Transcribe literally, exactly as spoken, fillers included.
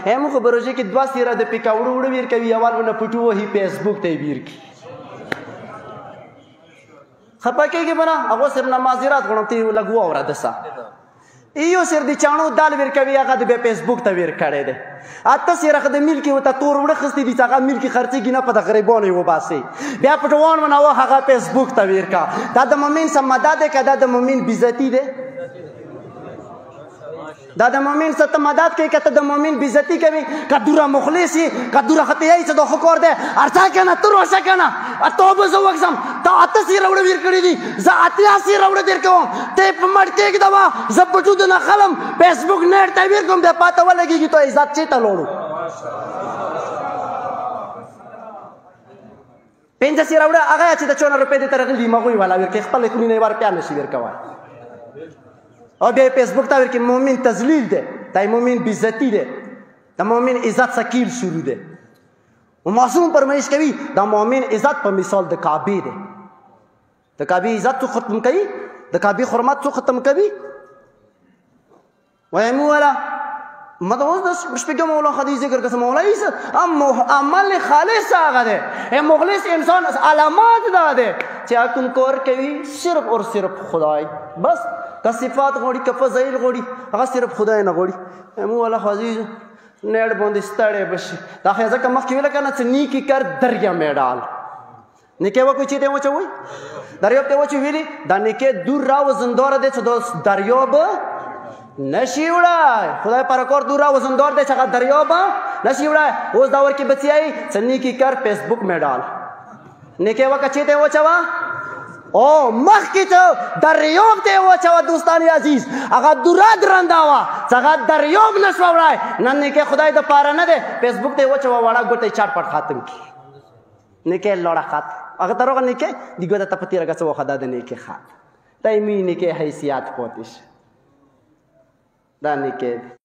هم خو بروجه کې دوا سیره د پکاوړو وړو ویر کوي اول ونه پټو وهي فیسبوک ته ویر کی خپه کېږي بنا هغه سر نمازرات غوڼم تی لګو اور دسا ایو سر دی چانو دال ویر کوي هغه د فیسبوک ته ویر کړي دي اته سر خد ملکی وته تور وړه خستې دي هغه ملکی خرڅيږي نه په د غریبانو و باسي بیا پټوان ونه هغه فیسبوک ته ویر کا دا د مؤمن سم مدد کده د مؤمن بیزتی ده دا د مؤمن ست مدد کوي کته د مؤمن بیزتی کوي کدوره مخلصي کدوره خطیای څه د خکور ده ارڅا کنه تر وسه کنه توبه زو وکسم تا اته سی راوړ ویر کړی دي ز اتیا سی راوړ در کوم ته په مړ کې دوا ز پټو د نه خلم فیسبوک نیټ ته ویر کوم د پاته ولګي ته عزت چي ته لوړو پنځه سی راوړ هغه چې د چون روپې د ترغلی مغوي والا ویر کې خپل کلی نه ور پیانه شي ویر کوي او بیا فیسبوک ته ورکی مومن تذلیل ده دا مومن بیزتی ده دا مومن عزت سکیل شروع ده و معصوم فرمایش کوي دا مومن عزت په مثال د کعبه ده د کعبه عزت تو ختم کوي د کعبه حرمت تو ختم کوي وایم ولا مدوز د شپږم مولا حدیث ذکر کس مولا ایس ام عمل خالص هغه ده هم مخلص انسان علامات ده ده چې کوم کور کوي صرف اور صرف خدای بس که صفات غوړي که فضایل غوړي هغه صرف خدای نه غوړي مو الله عزیز نیړ باندې ستړی بشي دا خو ځکه مخکې ویل کنه چې نیکی کر دریا میډال نیکه وکړي چې ته وچوي دریاب ته وچوي ویلي دا نیکه دور راو زندار دی چې د دریاب نشي وړای خدای پر کور دور راو زندار دی چې دریاب نشي وړای اوس دا ور کې بچیای چې نیکی کر فیسبوک میډال نیکه وکړي چې ته وچوا او مخ کی تو دریاب ته وچوا دوستانی عزیز هغه دورا درنداوا څنګه دریاب نشو وړای نن کې خدای د پاره نه ده فیسبوک ته وچوا وړا ګټه چاټ پټ خاتم کی نه کې لوړه خات هغه ترغه نه کې دیګو ته پتی راګه څو خدای د نه کې خات دایمي نه کې حیثیت پوتش دا نه کې